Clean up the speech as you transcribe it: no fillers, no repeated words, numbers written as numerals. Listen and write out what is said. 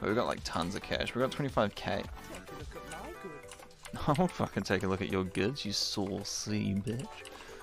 But we got like tons of cash. We got 25k. Take a look at my goods. I won't fucking take a look at your goods, you saucy bitch.